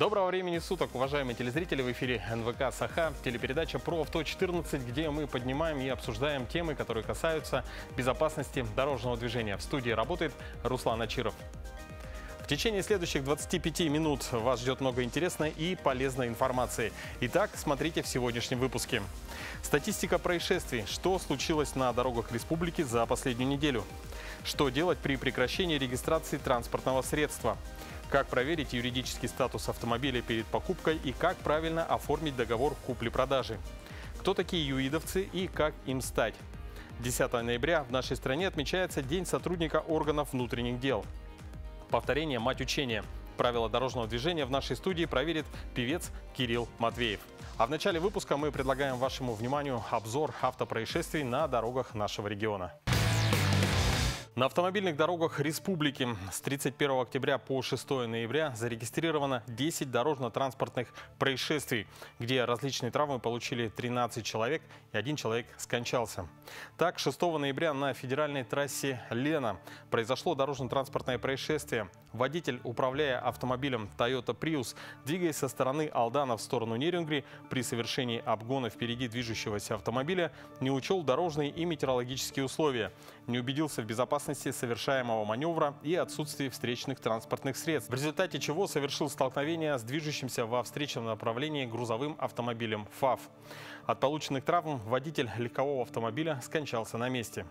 Доброго времени суток, уважаемые телезрители! В эфире НВК Саха, телепередача про авто 14, где мы поднимаем и обсуждаем темы, которые касаются безопасности дорожного движения. В студии работает Руслан Ачиров. В течение следующих 25 минут вас ждет много интересной и полезной информации. Итак, смотрите в сегодняшнем выпуске. Статистика происшествий. Что случилось на дорогах республики за последнюю неделю? Что делать при прекращении регистрации транспортного средства? Как проверить юридический статус автомобиля перед покупкой и как правильно оформить договор купли-продажи? Кто такие юидовцы и как им стать? 10 ноября в нашей стране отмечается День сотрудника органов внутренних дел. Повторение – мать учения. Правила дорожного движения в нашей студии проверит певец Кирилл Матвеев. А в начале выпуска мы предлагаем вашему вниманию обзор автопроисшествий на дорогах нашего региона. На автомобильных дорогах республики с 31 октября по 6 ноября зарегистрировано 10 дорожно-транспортных происшествий, где различные травмы получили 13 человек и 1 человек скончался. Так, 6 ноября на федеральной трассе Лена произошло дорожно-транспортное происшествие. Водитель, управляя автомобилем Toyota Prius, двигаясь со стороны Алдана в сторону Нерюнгри, при совершении обгона впереди движущегося автомобиля не учел дорожные и метеорологические условия, не убедился в безопасности совершаемого маневра и отсутствии встречных транспортных средств, в результате чего совершил столкновение с движущимся во встречном направлении грузовым автомобилем ФАВ. От полученных травм водитель легкового автомобиля скончался на месте.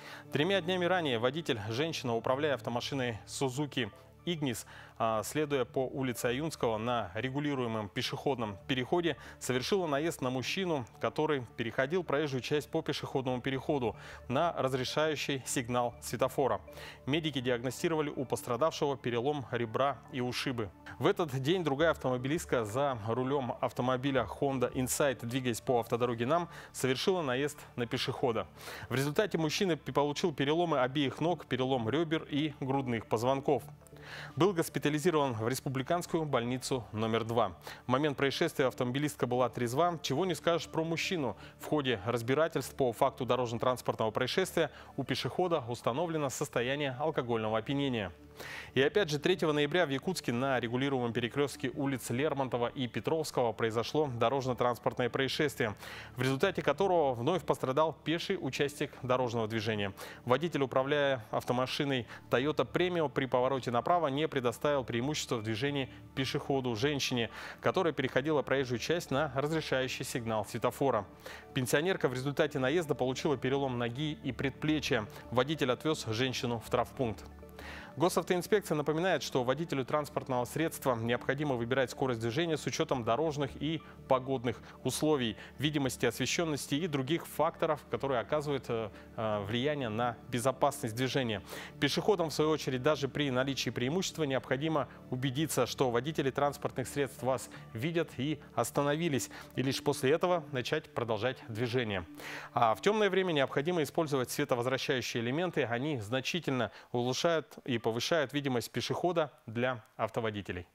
3 днями ранее водитель, женщина, управляя автомашиной Suzuki Ignis, следуя по улице Аюнского на регулируемом пешеходном переходе, совершила наезд на мужчину, который переходил проезжую часть по пешеходному переходу на разрешающий сигнал светофора. Медики диагностировали у пострадавшего перелом ребра и ушибы. В этот день другая автомобилистка за рулем автомобиля Honda Insight, двигаясь по автодороге НАМ, совершила наезд на пешехода. В результате мужчина получил переломы обеих ног, перелом ребер и грудных позвонков. Был госпитализирован в республиканскую больницу номер 2. В момент происшествия автомобилистка была трезва. Чего не скажешь про мужчину. В ходе разбирательств по факту дорожно-транспортного происшествия у пешехода установлено состояние алкогольного опьянения. И опять же 3 ноября в Якутске на регулируемом перекрестке улиц Лермонтова и Петровского произошло дорожно-транспортное происшествие, в результате которого вновь пострадал пеший участник дорожного движения. Водитель, управляя автомашиной Toyota Premio, при повороте направо не предоставил преимущество в движении пешеходу, женщине, которая переходила проезжую часть на разрешающий сигнал светофора. Пенсионерка в результате наезда получила перелом ноги и предплечья. Водитель отвез женщину в травмпункт. Госавтоинспекция напоминает, что водителю транспортного средства необходимо выбирать скорость движения с учетом дорожных и погодных условий, видимости, освещенности и других факторов, которые оказывают влияние на безопасность движения. Пешеходам, в свою очередь, даже при наличии преимущества необходимо убедиться, что водители транспортных средств вас видят и остановились, и лишь после этого начать продолжать движение. А в темное время необходимо использовать световозвращающие элементы. Они значительно улучшают и повышают видимость пешехода для автоводителей.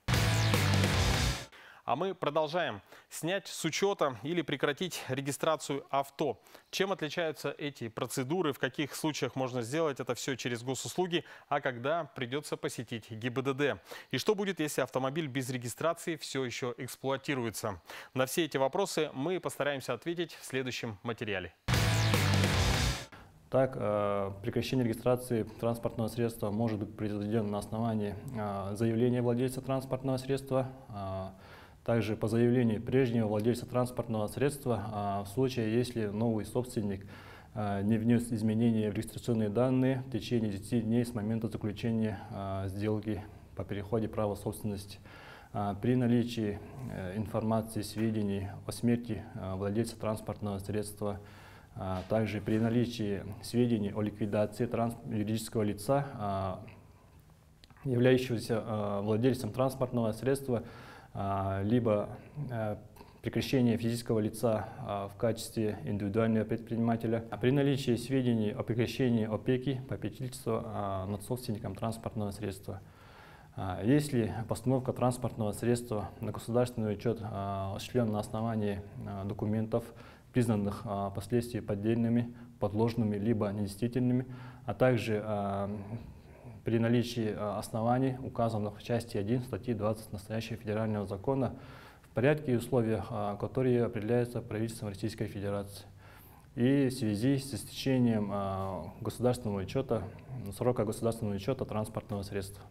А мы продолжаем. Снять с учета или прекратить регистрацию авто. Чем отличаются эти процедуры, в каких случаях можно сделать это все через госуслуги, а когда придется посетить ГИБДД? И что будет, если автомобиль без регистрации все еще эксплуатируется? На все эти вопросы мы постараемся ответить в следующем материале. Так, прекращение регистрации транспортного средства может быть произведено на основании заявления владельца транспортного средства, также по заявлению прежнего владельца транспортного средства, в случае, если новый собственник не внес изменения в регистрационные данные в течение 10 дней с момента заключения сделки по переходе права собственности. При наличии информации, сведений о смерти владельца транспортного средства, также при наличии сведений о ликвидации юридического лица, являющегося владельцем транспортного средства, либо прекращение физического лица в качестве индивидуального предпринимателя, при наличии сведений о прекращении опеки, попечительства над собственником транспортного средства. Если постановка транспортного средства на государственный учет осуществлена на основании документов, признанных впоследствии поддельными, подложными либо недействительными, а также при наличии оснований, указанных в части 1 статьи 20 настоящего федерального закона, в порядке и условиях, которые определяются правительством Российской Федерации. И в связи с истечением государственного учета, срока государственного учета транспортного средства.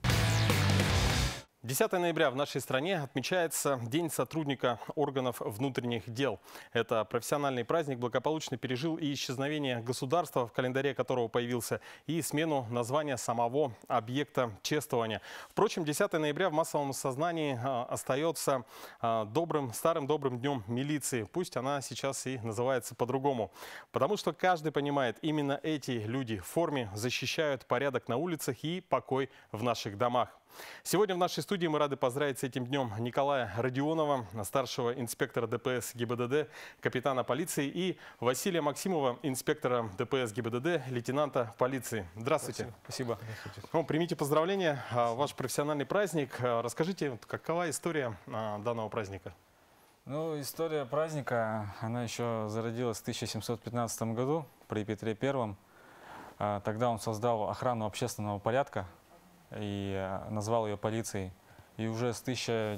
10 ноября в нашей стране отмечается День сотрудника органов внутренних дел. Это профессиональный праздник благополучно пережил и исчезновение государства, в календаре которого появился, и смену названия самого объекта чествования. Впрочем, 10 ноября в массовом сознании остается старым добрым днем милиции. Пусть она сейчас и называется по-другому. Потому что каждый понимает, именно эти люди в форме защищают порядок на улицах и покой в наших домах. Сегодня в нашей студии мы рады поздравить с этим днем Николая Родионова, старшего инспектора ДПС ГИБДД, капитана полиции, и Василия Максимова, инспектора ДПС ГИБДД, лейтенанта полиции. Здравствуйте. Спасибо. Ну, примите поздравления. Ваш профессиональный праздник. Расскажите, какова история данного праздника? Ну, история праздника, она еще зародилась в 1715 году при Петре I. Тогда он создал охрану общественного порядка и назвал ее полицией. И уже с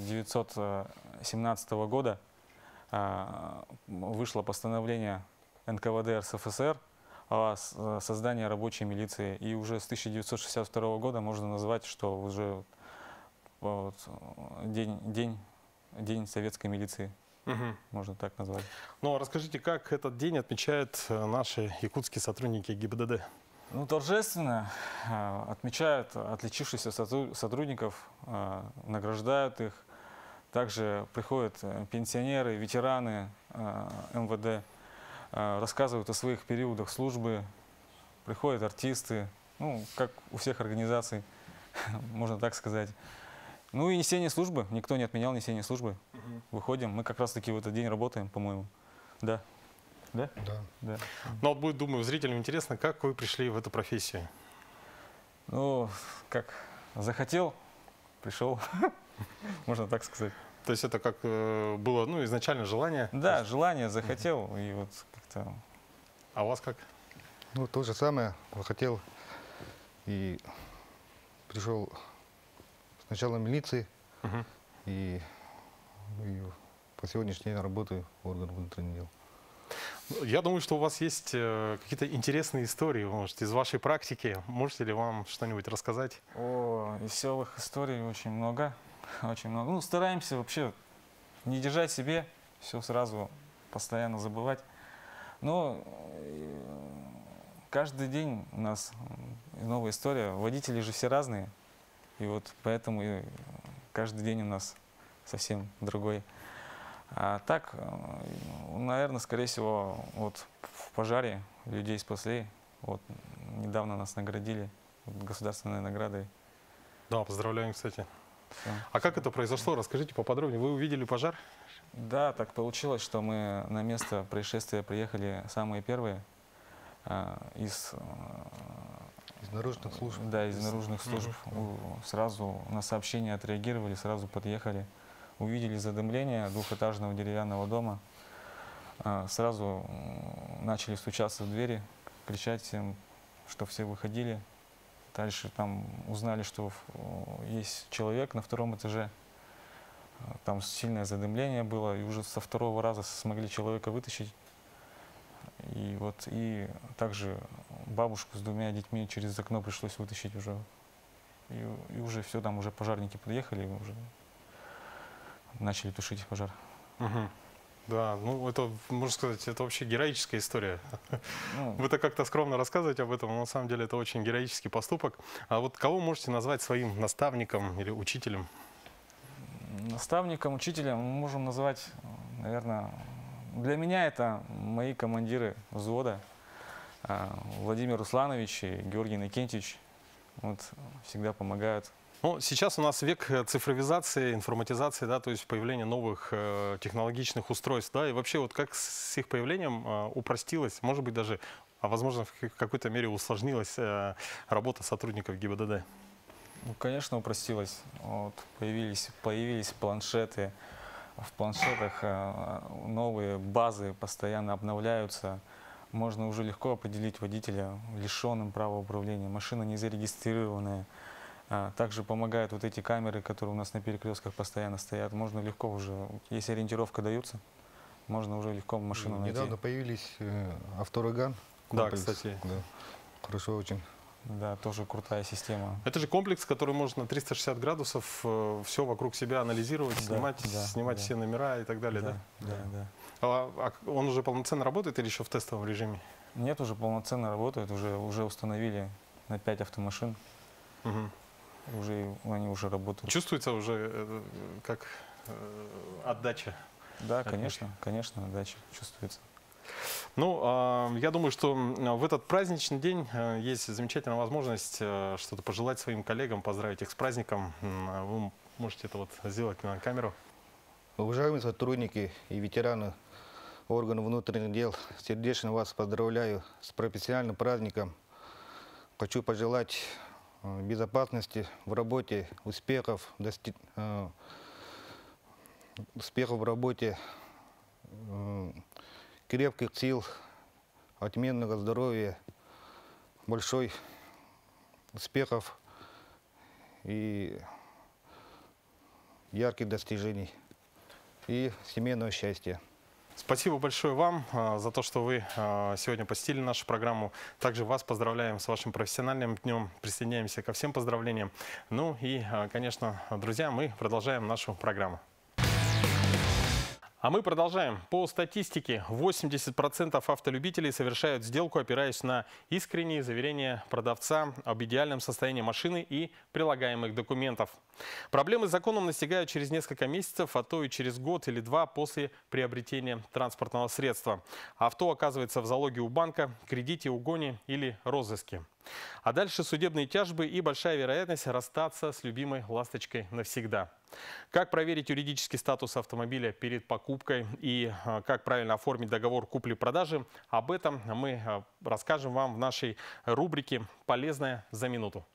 1917 года вышло постановление НКВД РСФСР о создании рабочей милиции. И уже с 1962 года можно назвать, что уже вот, день советской милиции. Можно так назвать. Ну, расскажите, как этот день отмечают наши якутские сотрудники ГИБДД? Ну, торжественно отмечают отличившихся сотрудников, награждают их. Также приходят пенсионеры, ветераны МВД, рассказывают о своих периодах службы. Приходят артисты, ну, как у всех организаций, можно так сказать. Ну и несение службы. Никто не отменял несение службы. Выходим. Мы как раз-таки в этот день работаем, по-моему. Да. Да? Да. Но вот будет, думаю, зрителям интересно, как вы пришли в эту профессию? Ну, как захотел, пришел, можно так сказать. То есть это как было, ну, изначально желание? Да, желание, захотел, и вот как-то... А у вас как? Ну, то же самое, захотел и пришел сначала в милиции, и по сегодняшний день работаю в органах внутренних дел. Я думаю, что у вас есть какие-то интересные истории, может, из вашей практики. Можете ли вам что-нибудь рассказать? О, веселых историй очень много. Очень много. Ну, стараемся вообще не держать себе, все сразу постоянно забывать. Но каждый день у нас новая история. Водители же все разные. И вот поэтому и каждый день у нас совсем другой. А так, наверное, скорее всего, вот в пожаре людей спасли. Вот недавно нас наградили государственной наградой. Да, поздравляем, кстати. Все. А как это произошло? Расскажите поподробнее. Вы увидели пожар? Да, так получилось, что мы на место происшествия приехали самые первые из наружных служб. Да, из наружных служб. Сразу на сообщение отреагировали, сразу подъехали. Увидели задымление двухэтажного деревянного дома. Сразу начали стучаться в двери, кричать всем, что все выходили. Дальше там узнали, что есть человек на втором этаже. Там сильное задымление было, и уже со второго раза смогли человека вытащить. И вот и также бабушку с двумя детьми через окно пришлось вытащить уже. И уже все, там уже пожарники подъехали, уже начали тушить пожар. Да, ну это, можно сказать, это вообще героическая история. Ну, Вы-то как-то скромно рассказываете об этом, но на самом деле это очень героический поступок. А вот кого можете назвать своим наставником или учителем? Наставником, учителем мы можем назвать, наверное, для меня это мои командиры взвода, Владимир Русланович и Георгий Никентьевич. Вот, всегда помогают. Ну, сейчас у нас век цифровизации, информатизации, да, то есть появление новых технологичных устройств, да, и вообще вот как с их появлением упростилась, может быть даже, а возможно в какой-то мере усложнилась работа сотрудников ГИБДД? Ну, конечно, упростилась. Вот, появились планшеты. В планшетах новые базы постоянно обновляются. можно уже легко определить водителя лишенным права управления, машина не зарегистрированная. Также помогают вот эти камеры, которые у нас на перекрестках постоянно стоят. Можно легко уже, если ориентировка дается, можно уже легко машину найти. Недавно появились автороган. Да, кстати. Да. Хорошо очень. Да, тоже крутая система. Это же комплекс, который может на 360 градусов все вокруг себя анализировать, снимать все номера и так далее, да? Да. А он уже полноценно работает или еще в тестовом режиме? Нет, уже полноценно работает, уже установили на 5 автомашин. Они уже работают. Чувствуется уже как отдача? Да, конечно, отдача чувствуется. Ну, я думаю, что в этот праздничный день есть замечательная возможность что-то пожелать своим коллегам, поздравить их с праздником. Вы можете это вот сделать на камеру. Уважаемые сотрудники и ветераны органов внутренних дел, сердечно вас поздравляю с профессиональным праздником. Хочу пожелать безопасности в работе, успехов в работе, крепких сил, отменного здоровья, большой успехов и ярких достижений и семейного счастья. Спасибо большое вам за то, что вы сегодня посетили нашу программу. Также вас поздравляем с вашим профессиональным днем. Присоединяемся ко всем поздравлениям. Ну и, конечно, друзья, мы продолжаем нашу программу. А мы продолжаем. По статистике, 80% автолюбителей совершают сделку, опираясь на искренние заверения продавца об идеальном состоянии машины и прилагаемых документов. Проблемы с законом настигают через несколько месяцев, а то и через год или два после приобретения транспортного средства. Авто оказывается в залоге у банка, кредите, угоне или розыске. А дальше судебные тяжбы и большая вероятность расстаться с любимой ласточкой навсегда. Как проверить юридический статус автомобиля перед покупкой и как правильно оформить договор купли-продажи, об этом мы расскажем вам в нашей рубрике «Полезное за минуту».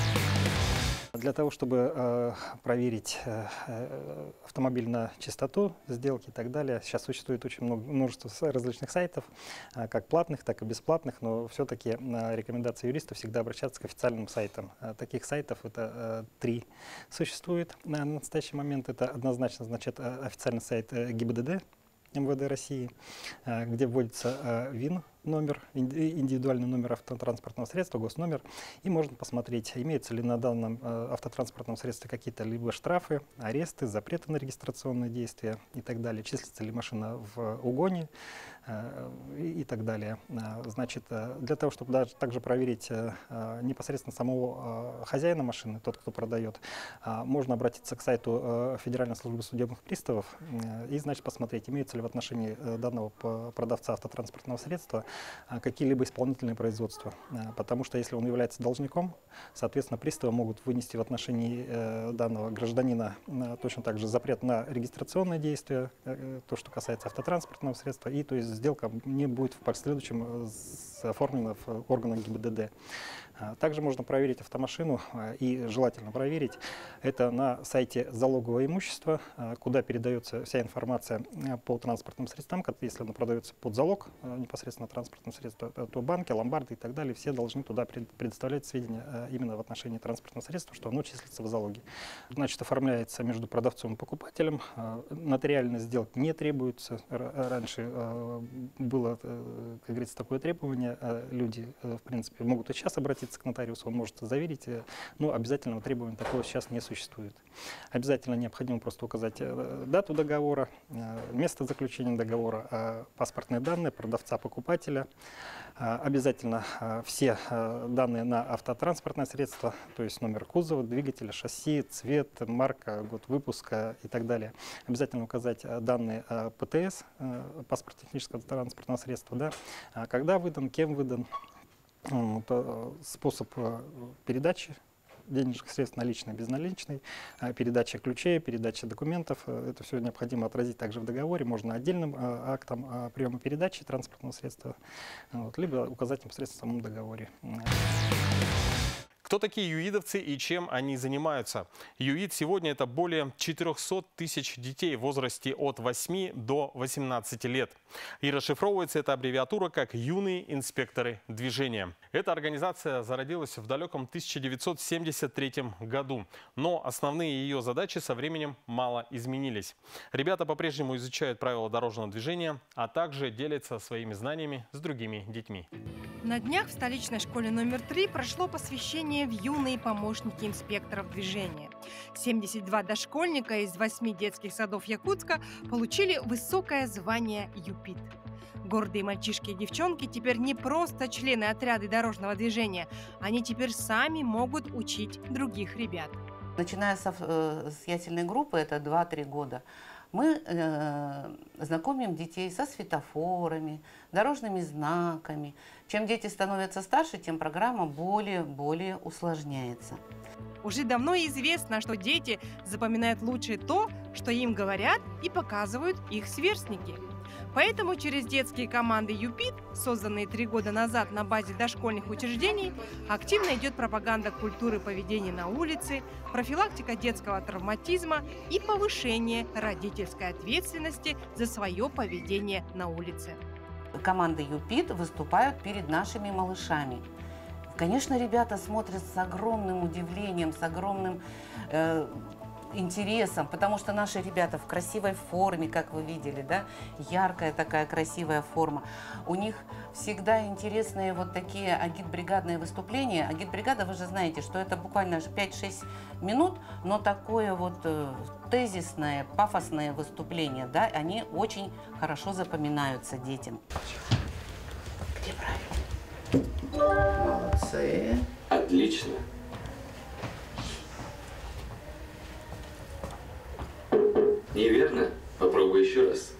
Для того, чтобы проверить автомобиль на чистоту, сделки и так далее, сейчас существует очень множество различных сайтов, как платных, так и бесплатных, но все-таки рекомендация юриста всегда обращаться к официальным сайтам. Таких сайтов это 3 существует на настоящий момент. Это однозначно, значит, официальный сайт ГИБДД МВД России, где вводится ВИН, номер, индивидуальный номер автотранспортного средства, госномер, и можно посмотреть, имеются ли на данном автотранспортном средстве какие-то либо штрафы, аресты, запреты на регистрационные действия и так далее, числится ли машина в угоне и так далее. Значит, для того, чтобы также проверить непосредственно самого хозяина машины, тот, кто продает, можно обратиться к сайту Федеральной службы судебных приставов и, значит, посмотреть, имеются ли в отношении данного продавца автотранспортного средства какие-либо исполнительные производства. Потому что если он является должником, соответственно, приставы могут вынести в отношении данного гражданина точно так же запрет на регистрационные действия, то, что касается автотранспортного средства, и то есть сделка не будет в последующем оформлена в органах ГИБДД. Также можно проверить автомашину, и желательно проверить это на сайте залогового имущества, куда передается вся информация по транспортным средствам. Если оно продается под залог, непосредственно транспортным средством, то банки, ломбарды и так далее, все должны туда предоставлять сведения именно в отношении транспортного средства, что оно числится в залоге. Значит, оформляется между продавцом и покупателем. Нотариальной сделки не требуется. Раньше было, как говорится, такое требование. Люди, в принципе, могут и сейчас обратиться к нотариусу, он может заверить, но обязательного требования такого сейчас не существует. Обязательно необходимо просто указать дату договора, место заключения договора, паспортные данные продавца-покупателя. Обязательно все данные на автотранспортное средство, то есть номер кузова, двигателя, шасси, цвет, марка, год выпуска и так далее. Обязательно указать данные ПТС, паспорт технического транспортного средства, да, когда выдан, кем выдан, способ передачи денежных средств, наличный, безналичный, передача ключей, передача документов. Это все необходимо отразить также в договоре. Можно отдельным актом приема передачи транспортного средства, либо указать непосредственно в самом договоре. Кто такие юидовцы и чем они занимаются? ЮИД сегодня это более 400 тысяч детей в возрасте от 8 до 18 лет. И расшифровывается эта аббревиатура как «Юные инспекторы движения». Эта организация зародилась в далеком 1973 году, но основные ее задачи со временем мало изменились. Ребята по-прежнему изучают правила дорожного движения, а также делятся своими знаниями с другими детьми. На днях в столичной школе номер 3 прошло посвящение в юные помощники инспекторов движения. 72 дошкольника из 8 детских садов Якутска получили высокое звание ЮПИД. Гордые мальчишки и девчонки теперь не просто члены отряда дорожного движения, они теперь сами могут учить других ребят. Начиная с ясельной группы, это 2-3 года, мы знакомим детей со светофорами, дорожными знаками. Чем дети становятся старше, тем программа более усложняется. Уже давно известно, что дети запоминают лучше то, что им говорят и показывают их сверстники. Поэтому через детские команды ЮПИД, созданные 3 года назад на базе дошкольных учреждений, активно идет пропаганда культуры поведения на улице, профилактика детского травматизма и повышение родительской ответственности за свое поведение на улице. Команды ЮПИД выступают перед нашими малышами. Конечно, ребята смотрят с огромным удивлением, с огромным интересом, потому что наши ребята в красивой форме, как вы видели, да, яркая такая красивая форма. У них всегда интересные вот такие агитбригадные выступления. Агитбригада, вы же знаете, что это буквально 5-6 минут, но такое вот тезисное, пафосное выступление, да, они очень хорошо запоминаются детям. Где правильно? Молодцы. Отлично. Неверно? Попробуй еще раз.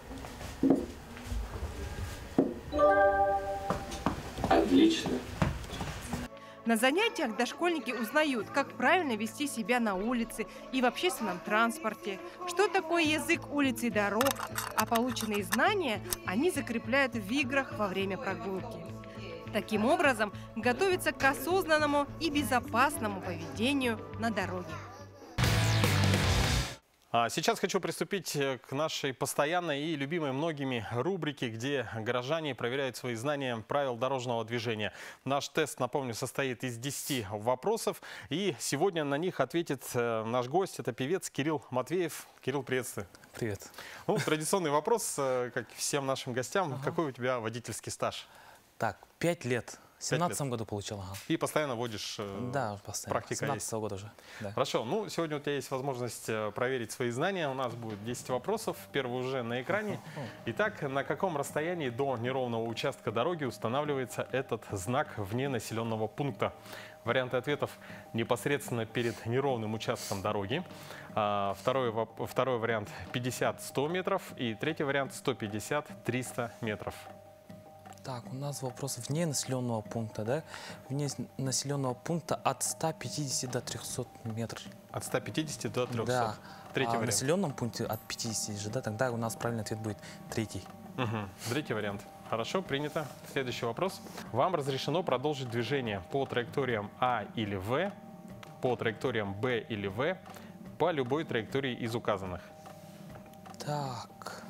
Отлично. На занятиях дошкольники узнают, как правильно вести себя на улице и в общественном транспорте, что такое язык улиц и дорог, а полученные знания они закрепляют в играх во время прогулки. Таким образом, готовятся к осознанному и безопасному поведению на дороге. Сейчас хочу приступить к нашей постоянной и любимой многими рубрике, где горожане проверяют свои знания правил дорожного движения. Наш тест, напомню, состоит из 10 вопросов, и сегодня на них ответит наш гость, это певец Кирилл Матвеев. Кирилл, приветствую. Привет. Ну, традиционный вопрос, как всем нашим гостям. Какой у тебя водительский стаж? Так, 5 лет. В 2017 году получил. Ага. И постоянно водишь? Да, постоянно. Практика 17 года уже. Да. Хорошо. Ну, сегодня у тебя есть возможность проверить свои знания. У нас будет 10 вопросов. Первый уже на экране. Итак, на каком расстоянии до неровного участка дороги устанавливается этот знак вне населенного пункта? Варианты ответов: непосредственно перед неровным участком дороги. Второй вариант 50-100 метров. И третий вариант 150-300 метров. Так, у нас вопрос вне населенного пункта, да? Вне населенного пункта от 150 до 300 метров. От 150 до 300. Да. Третий вариант. В населенном пункте от 50 же, да? Тогда у нас правильный ответ будет третий. Третий вариант. Хорошо, принято. Следующий вопрос. Вам разрешено продолжить движение по траекториям А или В, по траекториям Б или В, по любой траектории из указанных. Так.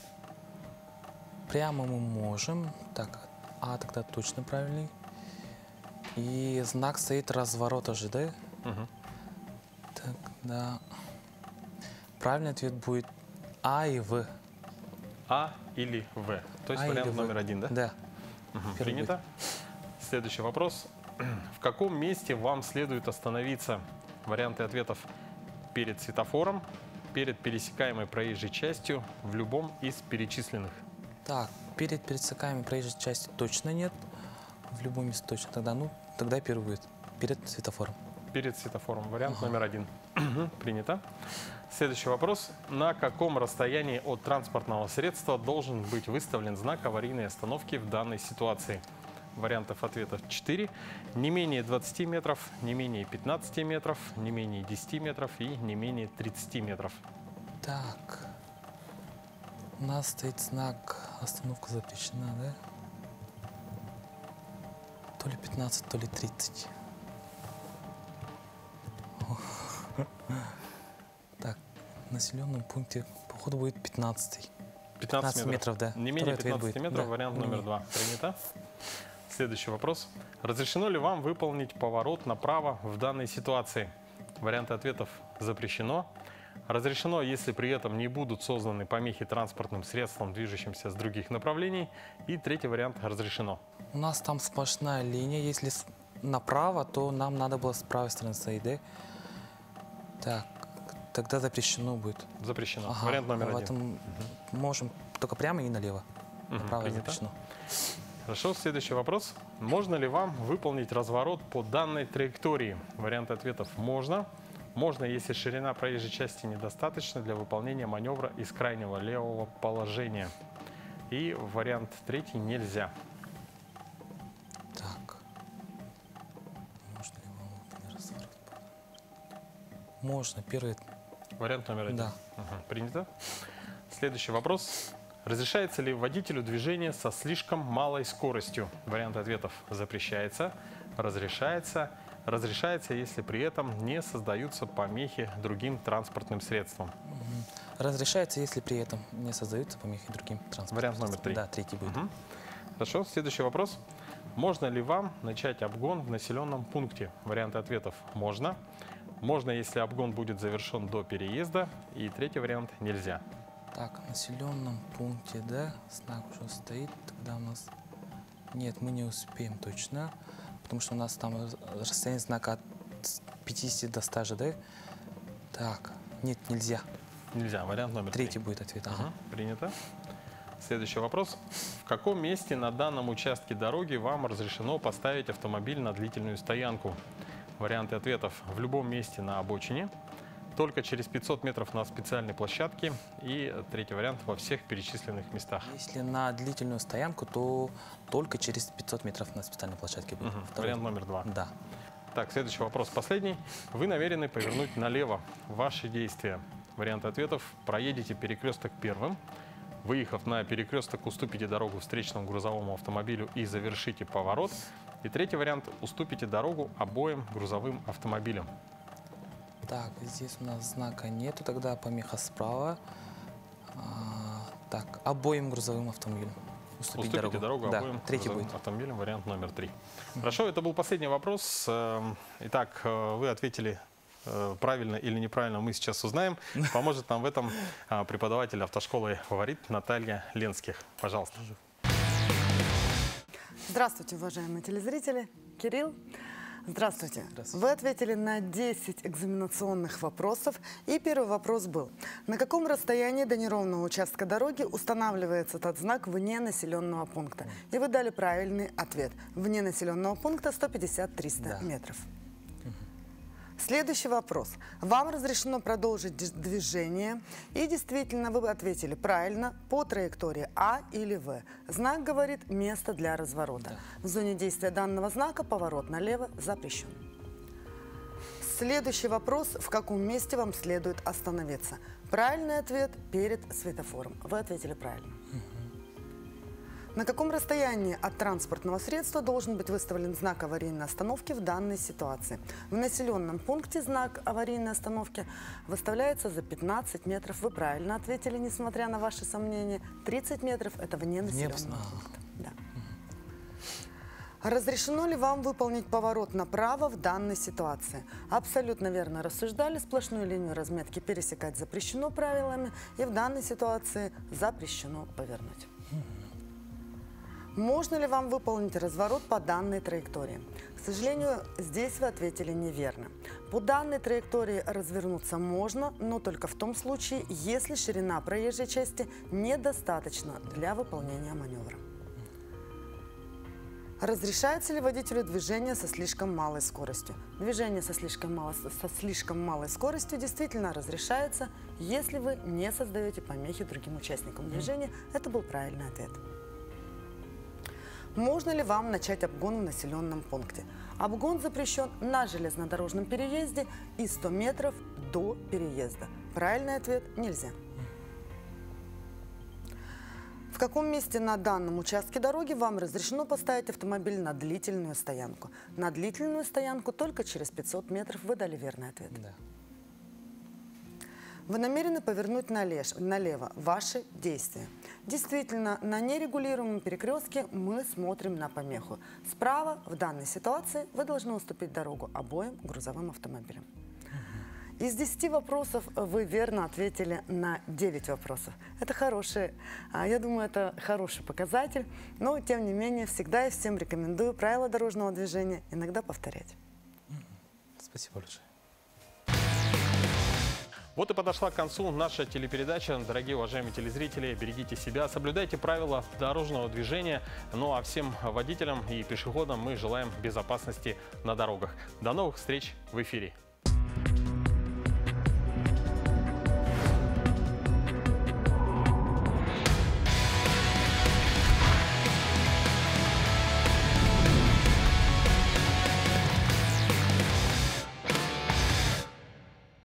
Прямо мы можем. Так, А тогда точно правильный. И знак стоит разворота же, да? Так, да. Правильный ответ будет А и В. А или В. То есть вариант номер 1, да? Да. Принято. Следующий вопрос. В каком месте вам следует остановиться? Варианты ответов: перед светофором, перед пересекаемой проезжей частью, в любом из перечисленных. Так, перед пересекаемой проезжей части точно нет. В любом месте точно. Тогда первый будет. Перед светофором. Перед светофором. Вариант номер 1. Принято. Следующий вопрос. На каком расстоянии от транспортного средства должен быть выставлен знак аварийной остановки в данной ситуации? Вариантов ответов 4. Не менее 20 метров, не менее 15 метров, не менее 10 метров и не менее 30 метров. Так. У нас стоит знак «Остановка запрещена», да? То ли 15, то ли 30. Так, в населенном пункте, походу, будет 15. 15 метров, да. Не менее Второй ответ 15 будет. метров, Да, вариант не номер менее. 2. Принято. Следующий вопрос. Разрешено ли вам выполнить поворот направо в данной ситуации? Варианты ответов: запрещено. Разрешено, если при этом не будут созданы помехи транспортным средствам, движущимся с других направлений. И третий вариант: разрешено. У нас там сплошная линия. Если направо, то нам надо было с правой стороны стоять. Так, тогда запрещено будет. Запрещено. Ага, Вариант номер в 1. этом можем только прямо и налево. Направо принято. запрещено. Хорошо, следующий вопрос. Можно ли вам выполнить разворот по данной траектории? Варианты ответов: можно. Можно, если ширина проезжей части недостаточна для выполнения маневра из крайнего левого положения. И вариант третий: нельзя. Так. Можно ли вам выполнить разворот? Можно. Первый. Вариант номер 1. Да. Принято. Следующий вопрос. Разрешается ли водителю движение со слишком малой скоростью? Вариант ответов: запрещается, разрешается, разрешается, если при этом не создаются помехи другим транспортным средствам. Разрешается, если при этом не создаются помехи другим транспортным Вариант номер 3. Да, третий будет. Хорошо. Следующий вопрос. Можно ли вам начать обгон в населенном пункте? Варианты ответов: можно. Можно, если обгон будет завершен до переезда. И третий вариант: нельзя. Так, в населенном пункте, да, знак уже стоит, тогда у нас... Нет, мы не успеем точно, потому что у нас там расстояние знака от 50 до 100 ЖД. Так, нет, нельзя. Нельзя. Вариант номер 3. Третий будет ответ. Ага. Принято. Следующий вопрос. В каком месте на данном участке дороги вам разрешено поставить автомобиль на длительную стоянку? Варианты ответов: в любом месте на обочине, только через 500 метров на специальной площадке, и третий вариант: во всех перечисленных местах. Если на длительную стоянку, то только через 500 метров на специальной площадке будет. Второй. Вариант номер 2. Да. Так, следующий вопрос, последний. Вы намерены повернуть налево. Ваши действия. Варианты ответов: проедете перекресток первым, выехав на перекресток, уступите дорогу встречному грузовому автомобилю и завершите поворот. И третий вариант: уступите дорогу обоим грузовым автомобилям. Так, здесь у нас знака нету, тогда помеха справа. Так, обоим грузовым автомобилем. Уступите дорогу да, обоим третий грузовым будет. автомобилям. Вариант номер 3. Хорошо, это был последний вопрос. Итак, вы ответили правильно или неправильно, мы сейчас узнаем. Поможет нам в этом преподаватель автошколы «Фаворит» Наталья Ленских. Пожалуйста. Здравствуйте, уважаемые телезрители. Кирилл, здравствуйте. Здравствуйте. Вы ответили на 10 экзаменационных вопросов. И первый вопрос был: на каком расстоянии до неровного участка дороги устанавливается этот знак вне населенного пункта? И вы дали правильный ответ. Вне населенного пункта 150-300 метров. Следующий вопрос. Вам разрешено продолжить движение. И действительно, вы ответили правильно по траектории А или В. Знак говорит место для разворота. Да. В зоне действия данного знака поворот налево запрещен. Следующий вопрос. В каком месте вам следует остановиться? Правильный ответ – перед светофором. Вы ответили правильно. На каком расстоянии от транспортного средства должен быть выставлен знак аварийной остановки в данной ситуации? В населенном пункте знак аварийной остановки выставляется за 15 метров. Вы правильно ответили, несмотря на ваши сомнения. 30 метров – это вне населенного пункта. Да. Разрешено ли вам выполнить поворот направо в данной ситуации? Абсолютно верно рассуждали. Сплошную линию разметки пересекать запрещено правилами. И в данной ситуации запрещено повернуть. Можно ли вам выполнить разворот по данной траектории? К сожалению, здесь вы ответили неверно. По данной траектории развернуться можно, но только в том случае, если ширина проезжей части недостаточна для выполнения маневра. Разрешается ли водителю движение со слишком малой скоростью? Движение со слишком малой скоростью действительно разрешается, если вы не создаете помехи другим участникам движения. Это был правильный ответ. Можно ли вам начать обгон в населенном пункте? Обгон запрещен на железнодорожном переезде и 100 метров до переезда. Правильный ответ – нельзя. В каком месте на данном участке дороги вам разрешено поставить автомобиль на длительную стоянку? На длительную стоянку только через 500 метров. Вы дали верный ответ. Да. Вы намерены повернуть налево. Ваши действия. Действительно, на нерегулируемом перекрестке мы смотрим на помеху. Справа, в данной ситуации, вы должны уступить дорогу обоим грузовым автомобилям. Из 10 вопросов вы верно ответили на 9 вопросов. Это я думаю, это хороший показатель. Но, тем не менее, всегда и всем рекомендую правила дорожного движения иногда повторять. Спасибо большое. Вот и подошла к концу наша телепередача. Дорогие уважаемые телезрители, берегите себя, соблюдайте правила дорожного движения. Ну а всем водителям и пешеходам мы желаем безопасности на дорогах. До новых встреч в эфире.